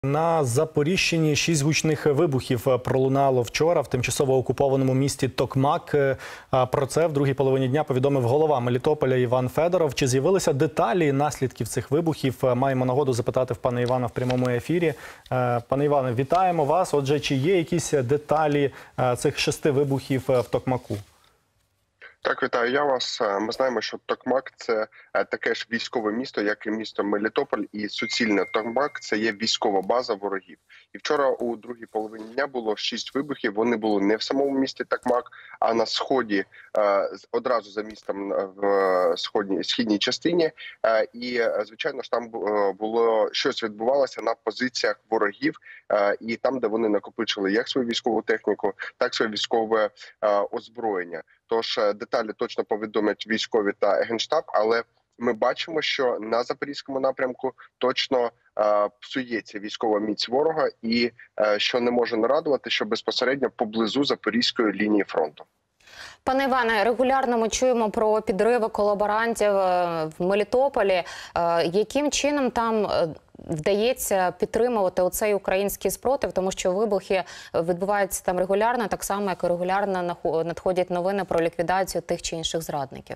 На Запоріжчині 6 гучних вибухів пролунало вчора в тимчасово окупованому місті Токмак. Про це в другій половині дня повідомив голова Мелітополя Іван Федоров. Чи з'явилися деталі наслідків цих вибухів? Маємо нагоду запитати в пана Івана в прямому ефірі. Пане Іване, вітаємо вас. Отже, чи є якісь деталі цих 6 вибухів в Токмаку? Так, вітаю я вас. Ми знаємо, що Токмак – це таке ж військове місто, як і місто Мелітополь, і суцільне Токмак – це є військова база ворогів. І вчора у другій половині дня було 6 вибухів, вони були не в самому місті Токмак, а на сході, одразу за містом в східній частині. І, звичайно ж, там було щось відбувалося на позиціях ворогів, і там, де вони накопичили як свою військову техніку, так і своє військове озброєння. Тож деталі точно повідомлять військові та Генштаб, але ми бачимо, що на Запорізькому напрямку точно псується військова міць ворога і, що не може не радувати, що безпосередньо поблизу Запорізької лінії фронту. Пане Іване, регулярно ми чуємо про підриви колаборантів в Мелітополі. Яким чином там вдається підтримувати оцей український спротив, тому що вибухи відбуваються там регулярно, так само, як і регулярно надходять новини про ліквідацію тих чи інших зрадників?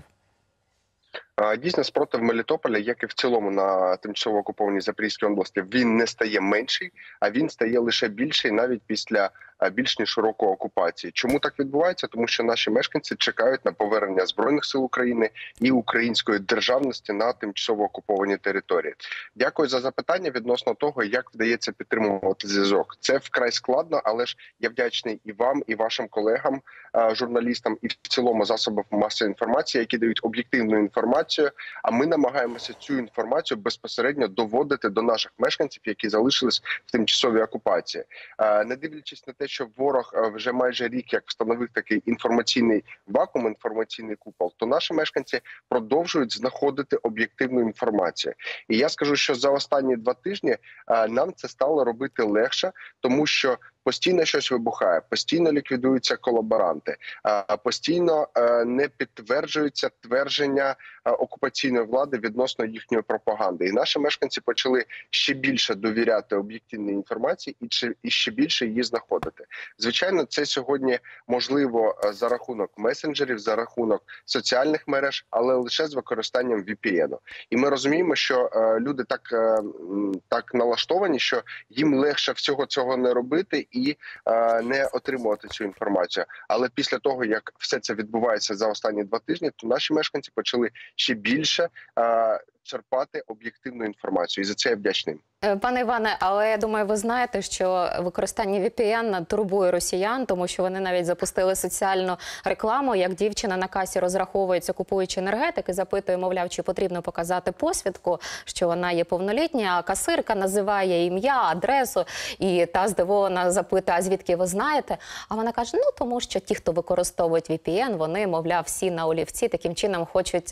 Дійсно, спротив Мелітополя, як і в цілому на тимчасово окупованій Запорізькій області, він не стає менший, а він стає лише більший навіть після більш ніж років окупації. Чому так відбувається? Тому що наші мешканці чекають на повернення Збройних сил України і української державності на тимчасово окупованій території. Дякую за запитання відносно того, як вдається підтримувати зв'язок. Це вкрай складно, але ж я вдячний і вам, і вашим колегам, журналістам, і в цілому засобам масової інформації, які дають об'єктивну інформацію, а ми намагаємося цю інформацію безпосередньо доводити до наших мешканців, які залишились в тимчасовій окупації. Не дивлячись на те, що ворог вже майже рік як встановив такий інформаційний вакуум, інформаційний купол, то наші мешканці продовжують знаходити об'єктивну інформацію. І я скажу, що за останні 2 тижні нам це стало робити легше, тому що постійно щось вибухає, постійно ліквідуються колаборанти, постійно не підтверджуються твердження окупаційної влади відносно їхньої пропаганди. І наші мешканці почали ще більше довіряти об'єктивній інформації і ще більше її знаходити. Звичайно, це сьогодні можливо за рахунок месенджерів, за рахунок соціальних мереж, але лише з використанням VPN. І ми розуміємо, що люди так налаштовані, що їм легше всього цього не робити і не отримувати цю інформацію. Але після того, як все це відбувається за останні 2 тижні, то наші мешканці почали ще більше черпати об'єктивну інформацію. І за це я вдячний. Пане Іване, але я думаю, ви знаєте, що використання VPN турбує росіян, тому що вони навіть запустили соціальну рекламу, як дівчина на касі розраховується, купуючи енергетики, запитує, мовляв, чи потрібно показати посвідку, що вона є повнолітня, а касирка називає ім'я, адресу, і та здивована запитує, а звідки ви знаєте? А вона каже, ну тому що ті, хто використовують VPN, вони, мовляв, всі на олівці, таким чином хочуть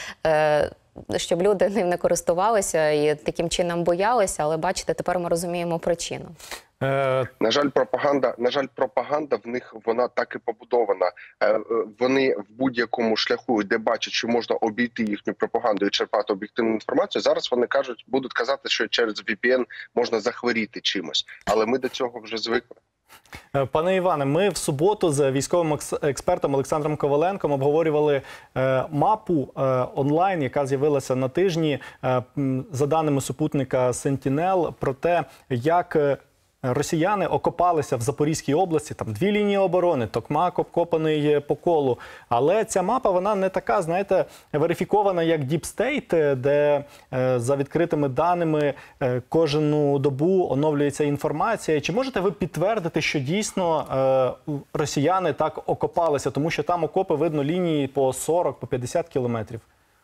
щоб люди ним не користувалися і таким чином боялися, але бачите, тепер ми розуміємо причину. На жаль, пропаганда в них, вона так і побудована. Вони в будь-якому шляху, де бачать, що можна обійти їхню пропаганду і черпати об'єктивну інформацію, зараз вони будуть казати, що через VPN можна захворіти чимось. Але ми до цього вже звикли. Пане Іване, ми в суботу з військовим експертом Олександром Коваленком обговорювали мапу онлайн, яка з'явилася на тижні, за даними супутника Sentinel, про те, як росіяни окопалися в Запорізькій області, там 2 лінії оборони, Токмак обкопаний по колу. Але ця мапа, вона не така, знаєте, верифікована, як Deep State, де за відкритими даними кожну добу оновлюється інформація. Чи можете ви підтвердити, що дійсно росіяни так окопалися? Тому що там окопи видно лінії по 40, по 50 кілометрів.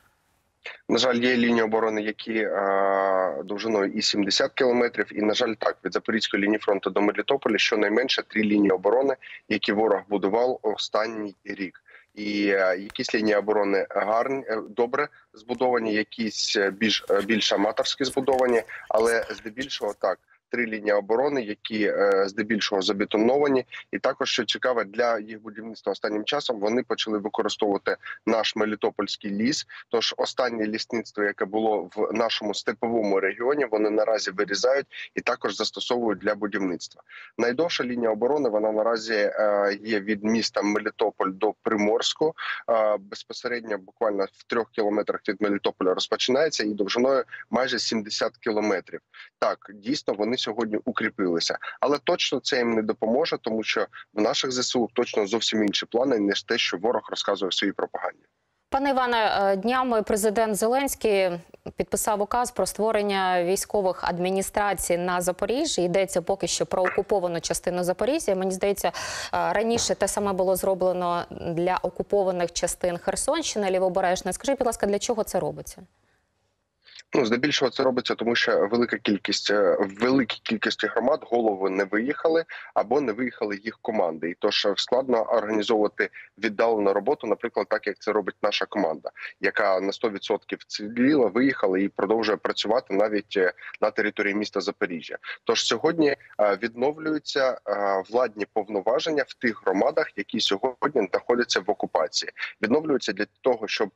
На жаль, є лінії оборони, які довжиною і 70 кілометрів. І, на жаль, так, від Запорізької лінії фронту до Мелітополя щонайменше 3 лінії оборони, які ворог будував останній рік. І якісь лінії оборони гарні, добре збудовані, якісь більш аматорські збудовані, але здебільшого так. 3 лінії оборони, які здебільшого забетоновані. І також, що цікаво, для їх будівництва останнім часом вони почали використовувати наш Мелітопольський ліс. Тож останнє лісництво, яке було в нашому степовому регіоні, вони наразі вирізають і також застосовують для будівництва. Найдовша лінія оборони, вона наразі є від міста Мелітополь до Приморську. Безпосередньо буквально в 3 кілометрах від Мелітополя розпочинається і довжиною майже 70 кілометрів. Так, дійсно, вони сьогодні укріпилися. Але точно це їм не допоможе, тому що в наших ЗСУ точно зовсім інші плани, ніж те, що ворог розказує в своїй пропаганді. Пане Іване, днями президент Зеленський підписав указ про створення військових адміністрацій на Запоріжжі. Йдеться поки що про окуповану частину Запоріжжя. Мені здається, раніше те саме було зроблено для окупованих частин Херсонщини, Лівобережної. Скажіть, будь ласка, для чого це робиться? Здебільшого це робиться, тому що великій кількості громад голови не виїхали або не виїхали їх команди. І тож складно організовувати віддалену роботу, наприклад, так як це робить наша команда, яка на 100% вціліла, виїхала і продовжує працювати навіть на території міста Запоріжжя. Тож сьогодні відновлюються владні повноваження в тих громадах, які сьогодні знаходяться в окупації. Відновлюються для того, щоб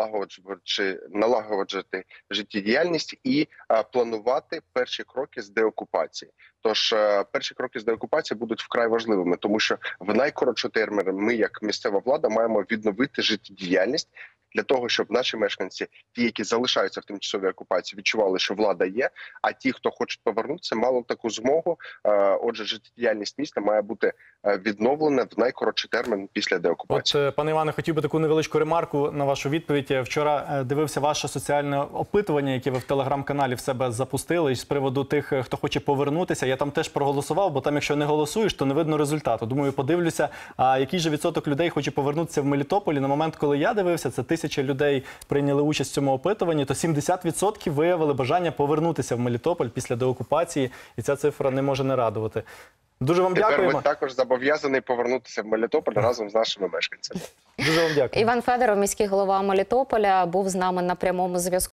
налагоджувати життєдіяльність і планувати перші кроки з деокупації. Тож перші кроки з деокупації будуть вкрай важливими, тому що в найкоротший термін ми, як місцева влада, маємо відновити життєдіяльність для того, щоб наші мешканці, ті, які залишаються в тимчасовій окупації, відчували, що влада є, а ті, хто хочуть повернутися, мали таку змогу. Отже, життєдіяльність міста має бути відновлена в найкоротший термін після деокупації. От, пане Іване, хотів би таку невеличку ремарку на вашу відповідь. Вчора дивився ваше соціальне опитування, яке ви в телеграм-каналі в себе запустили, з приводу тих, хто хоче повернутися. Я там теж проголосував, бо там, якщо не голосуєш, то не видно результату. Думаю, подивлюся, а який же відсоток людей хоче повернутися в Мелітополі. На момент, коли я дивився, це 1000 людей прийняли участь в цьому опитуванні, то 70% виявили бажання повернутися в Мелітополь після деокупації, і ця цифра не може не радувати. Дуже вам дякуємо. Тепер ви також зобов'язаний повернутися в Мелітополь разом з нашими мешканцями. Дуже вам дякую. Іван Федоров, міський голова Мелітополя, був з нами на прямому зв'язку.